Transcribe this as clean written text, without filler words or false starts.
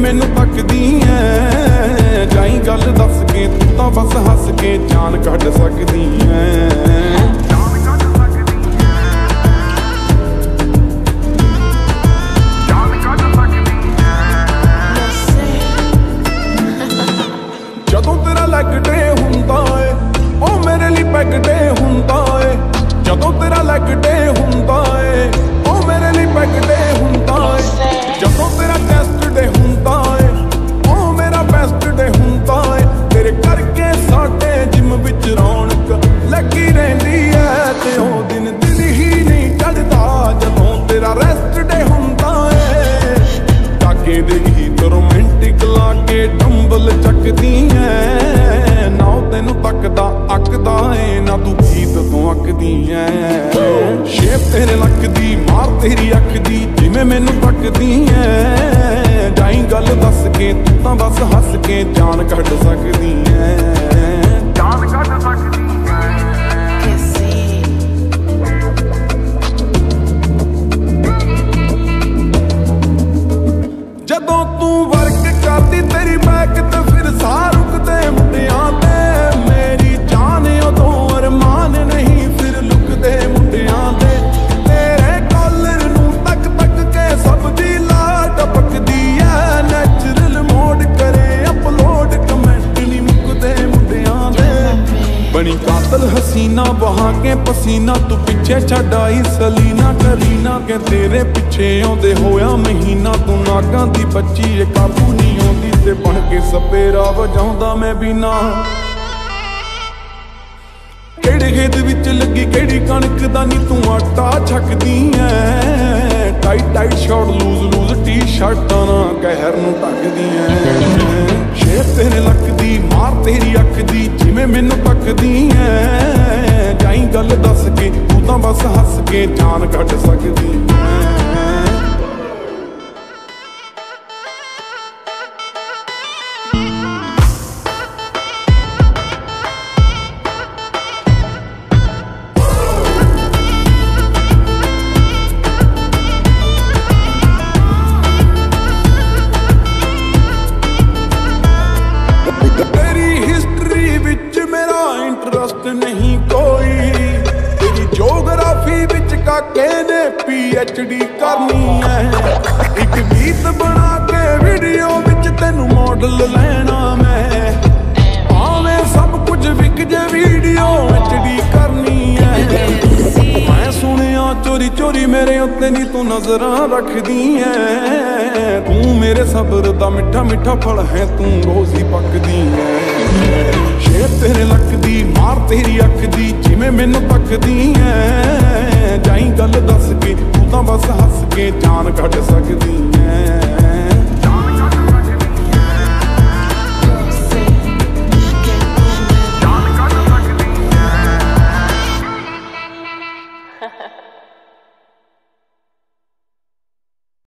मैनू तकदी ऐ। जाई गल दस के तू तां बस हस के जान कढ सकदी ऐ। जदों तेरा लैग डे हुंदा ए ओ मेरे लिए पैग डे हुंदा ए। जदों तेरा लैग डे हुंदा ए ओ मेरे लिए पैग डे हुंदा ए। जदों तेरा टेस्ट डे हुंदा ए ओ मेरा बेस्ट डे हुंदा ए। तेरे करके साडे जिम विच रौनक लगी रहिंदी ऐ ते ओ दिन दिल ही नहीं चढ़दा जदों तेरा रेस्ट डे हुंदा ए। टाके दे गीत रोमांटिक लाके डंबल चकदी ऐ। ना तेनू तकदा अकदा ए ना तू गीत तो अकदी ऐ। शेप तेरे लकदी मार तेरी अख दी जिवें मैनू तकदी ऐ। जाई गल दस के तू तां बस हस के जान कढ सकदी ऐ। जान कढ सकदी जदों तू वर्क करदी तेरी बैक ते फिर साह रुकदे मुंडियां ते। मेरी जान उदों अरमान नहीं फिर लुकदे मुंडियां ते। तेरे कॉलर नूं तक तक के सब दी ला टपकदी ऐ। नैचुरल मोड करे अपलोड कमेंट नहीं मुकदे मुंडियां ते। बनी कातल हसीना बहा के पसीना तू पिछे छड्ड आई सलीना करीना के तेरे पिछे आउंदे होया महीना। तू नागां दी बच्ची ए काबू नहीं आउंदी ते बन के सपेरा वजाउंदा मैं भी ना। केड़े खेत विच लगी केड़ी कणक दा नी तू आटा छकदी ऐ। Tight tight short loose loose टी शर्टां ना कहर नूं टकदी ऐ। शेप तेरे लकदी मार तेरी अख दी जिवें मैनू तकदी ऐ। जाई गल दस के तू तां बस हस के जान कढ सकदी ऐ। नहीं कोई तेरी जोग्राफी विच काके ने PhD करनी है। एक गीत बना के वीडियो विच तेनू मॉडल लेना मैं। भावें सब कुछ विक जे वीडियो HD करनी है। मैं सुनिया चोरी चोरी मेरे उत्ते नी तू नजरां रखदी है। तू मेरे सबर दा मिठा मिठा फल है तू रोज़ ही पकदी है। शेप तेरे लकदी मार तेरी अख दी जिवें मैनू तकदी ऐ। जाई गल दस के तू तां बस हस के जान कढ सकदी ऐ।